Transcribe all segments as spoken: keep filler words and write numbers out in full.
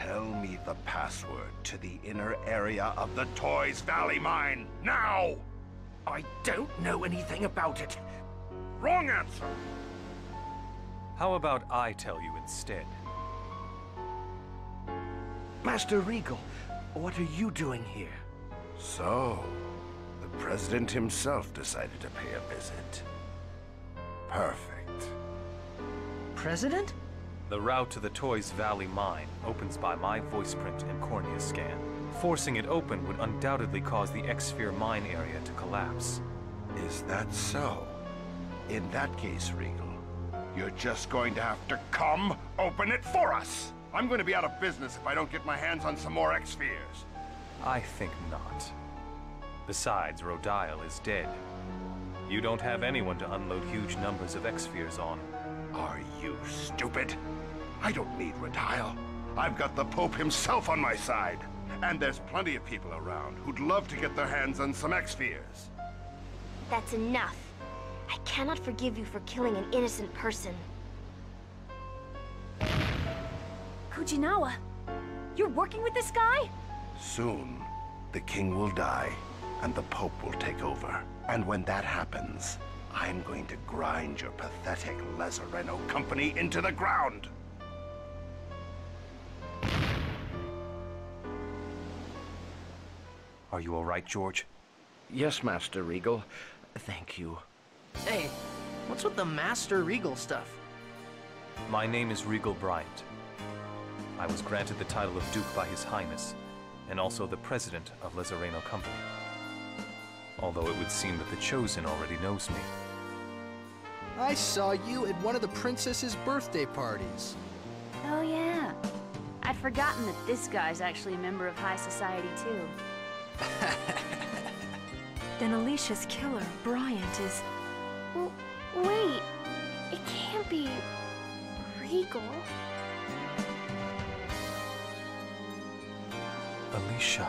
Tell me the password to the inner area of the Toys Valley mine, now! I don't know anything about it. Wrong answer! How about I tell you instead? Master Regal, what are you doing here? So, the President himself decided to pay a visit. Perfect. President? The route to the Toys Valley mine opens by my voice print and cornea scan. Forcing it open would undoubtedly cause the X-Sphere mine area to collapse. Is that so? In that case, Regal, you're just going to have to come open it for us! I'm going to be out of business if I don't get my hands on some more X-Spheres. I think not. Besides, Rodile is dead. You don't have anyone to unload huge numbers of X-Spheres on. Are you stupid? I don't need Rodile. I've got the Pope himself on my side. And there's plenty of people around who'd love to get their hands on some X-Spheres. That's enough. I cannot forgive you for killing an innocent person. Fujinawa, you're working with this guy? Soon, the king will die, and the Pope will take over. And when that happens, I'm going to grind your pathetic Lazareno company into the ground! Are you all right, George? Yes, Master Regal. Thank you. Hey, what's with the Master Regal stuff? My name is Regal Bryant. I was granted the title of Duke by His Highness, and also the President of Lazareno Company. Although it would seem that the Chosen already knows me. I saw you at one of the princess's birthday parties. Oh yeah. I'd forgotten that this guy's actually a member of high society too. Then Alicia's killer, Bryant, is... Well, wait. It can't be... Regal. Alicia.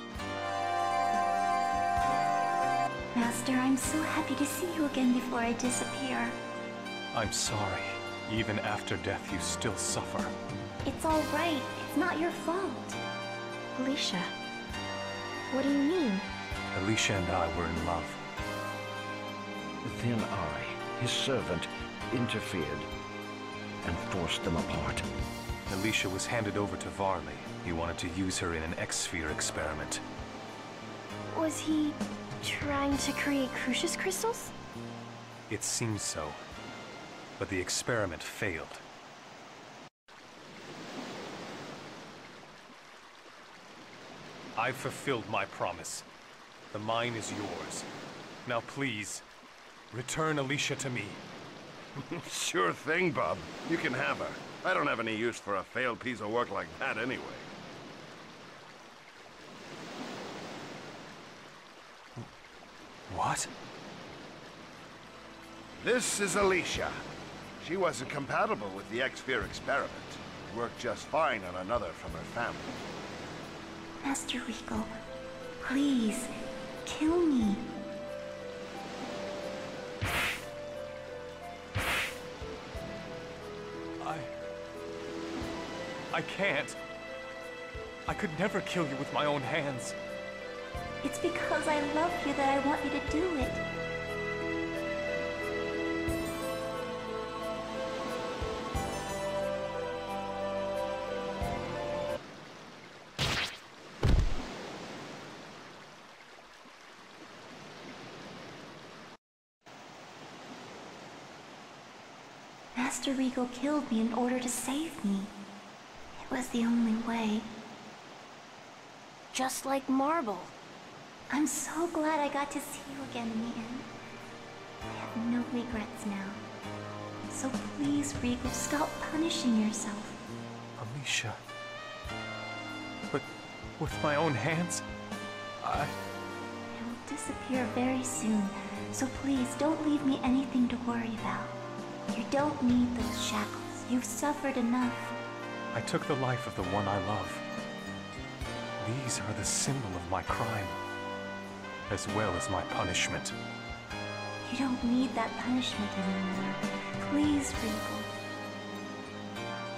Master, I'm so happy to see you again before I disappear. I'm sorry. Even after death, you still suffer. It's all right. It's not your fault. Alicia. What do you mean? Alicia and I were in love. Then I, his servant, interfered and forced them apart. Alicia was handed over to Varley. He wanted to use her in an X-Sphere experiment. Was he trying to create Crucius crystals? It seems so. But the experiment failed. I've fulfilled my promise. The mine is yours. Now please, return Alicia to me. Sure thing, Bub. You can have her. I don't have any use for a failed piece of work like that anyway. What? This is Alicia. She wasn't compatible with the X-Sphere experiment. It worked just fine on another from her family. Master Regal, please, kill me. I... I can't. I could never kill you with my own hands. It's because I love you that I want you to do it. Master Regal killed me in order to save me. It was the only way. Just like Marble. I'm so glad I got to see you again in the end. I have no regrets now. So please, Regal, stop punishing yourself. Alicia. But with my own hands, I... I will disappear very soon, so please don't leave me anything to worry about. You don't need those shackles. You've suffered enough. I took the life of the one I love. These are the symbol of my crime, as well as my punishment. You don't need that punishment anymore. Please, Regal.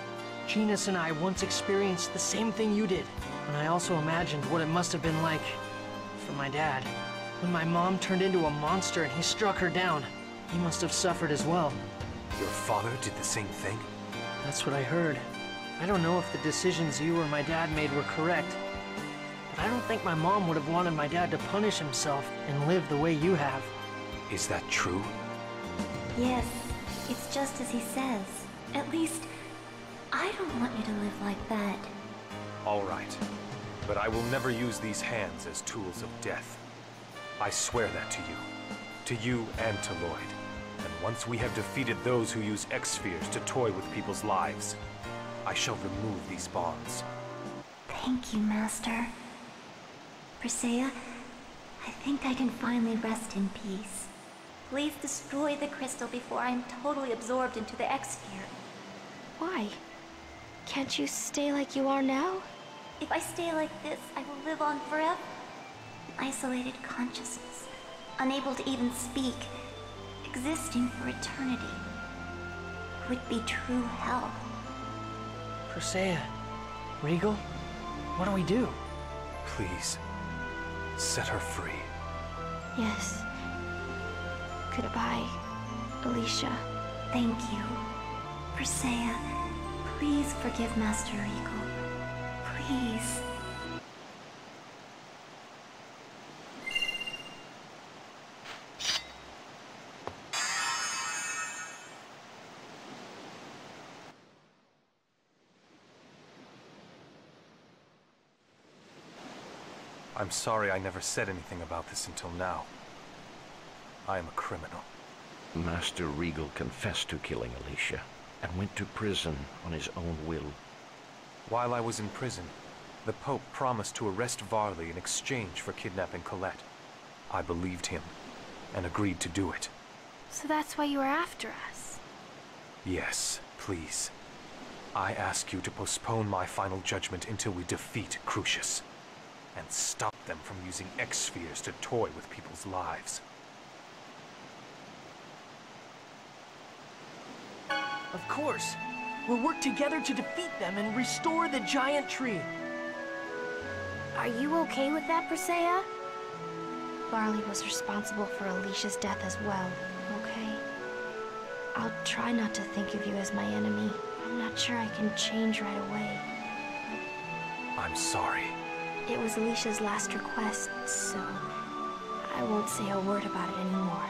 Genus and I once experienced the same thing you did. And I also imagined what it must have been like for my dad. When my mom turned into a monster and he struck her down, he must have suffered as well. Your father did the same thing? That's what I heard. I don't know if the decisions you or my dad made were correct, but I don't think my mom would have wanted my dad to punish himself and live the way you have. Is that true? Yes, it's just as he says. At least, I don't want you to live like that. All right. But I will never use these hands as tools of death. I swear that to you. To you and to Lloyd. And once we have defeated those who use X-spheres to toy with people's lives, I shall remove these bonds. Thank you, Master. Persea, I think I can finally rest in peace. Please destroy the crystal before I am totally absorbed into the X-sphere. Why? Can't you stay like you are now? If I stay like this, I will live on forever. An isolated consciousness, unable to even speak, existing for eternity. It would be true hell. Persea, Regal, what do we do? Please, set her free. Yes. Goodbye, Alicia. Thank you. Persea, please forgive Master Regal. Please. I'm sorry I never said anything about this until now. I am a criminal. Master Regal confessed to killing Alicia and went to prison on his own will. While I was in prison, the Pope promised to arrest Varley in exchange for kidnapping Colette. I believed him and agreed to do it. So that's why you were after us? Yes, please. I ask you to postpone my final judgment until we defeat Crucius and stop them from using X-spheres to toy with people's lives. Of course. We'll work together to defeat them and restore the giant tree. Are you okay with that, Persea? Varley was responsible for Alicia's death as well, okay? I'll try not to think of you as my enemy. I'm not sure I can change right away. I'm sorry. It was Alicia's last request, so I won't say a word about it anymore.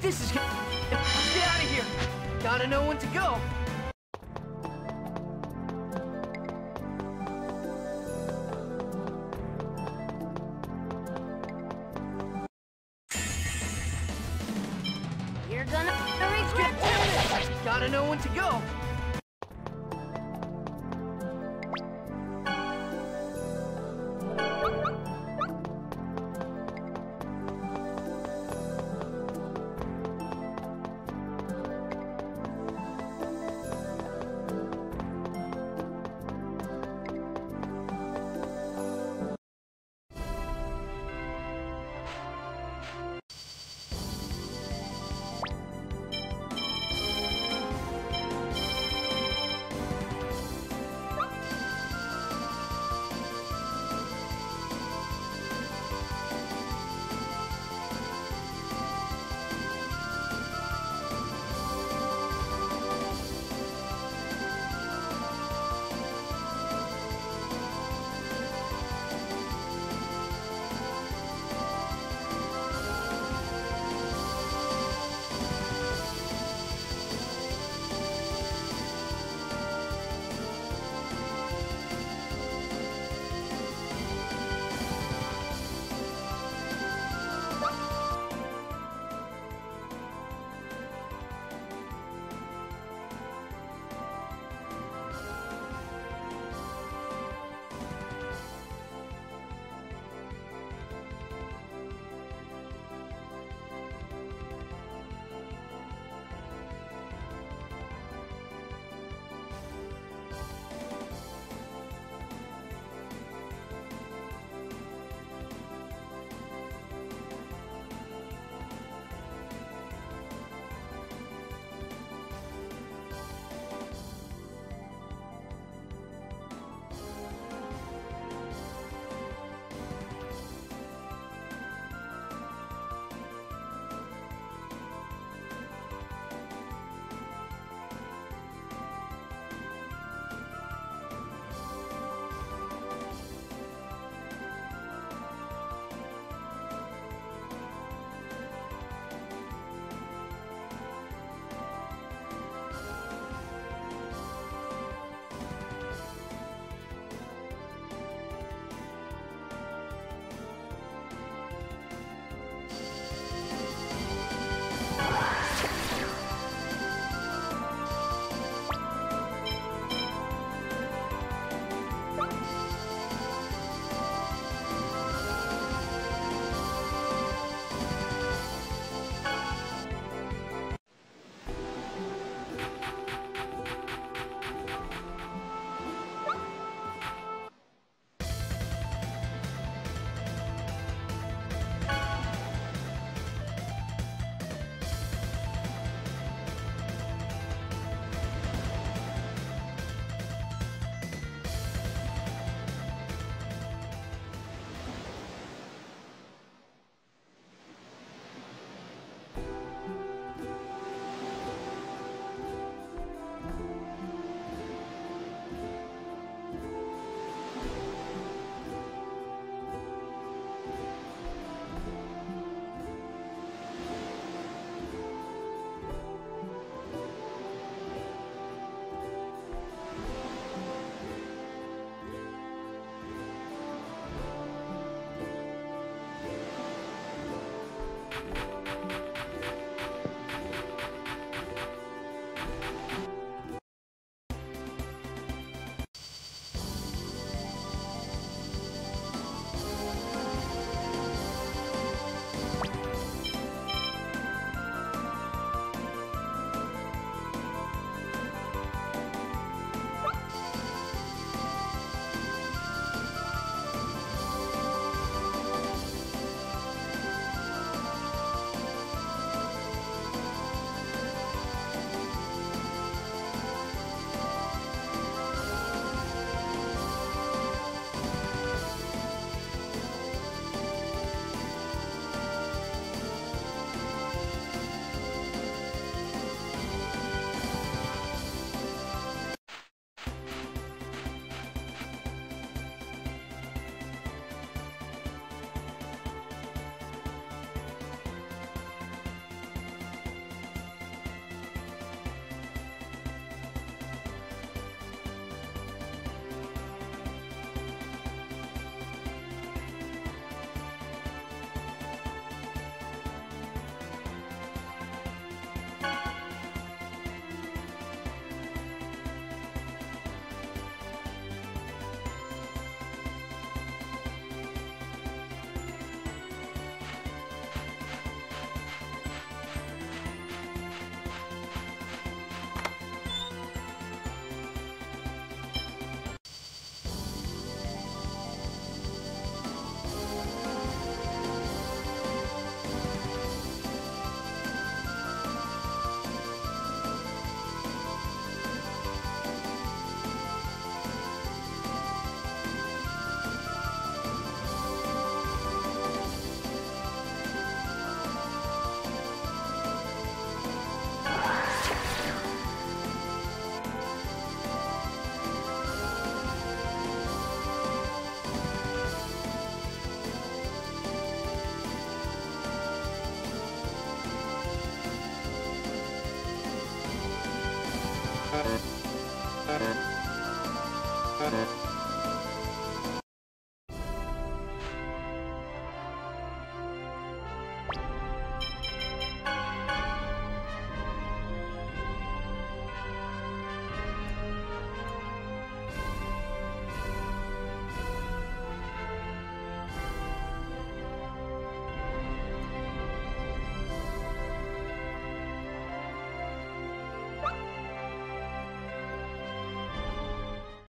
This is... Let's get out of here. Gotta know when to go. You're gonna regret this! Gotta know when to go.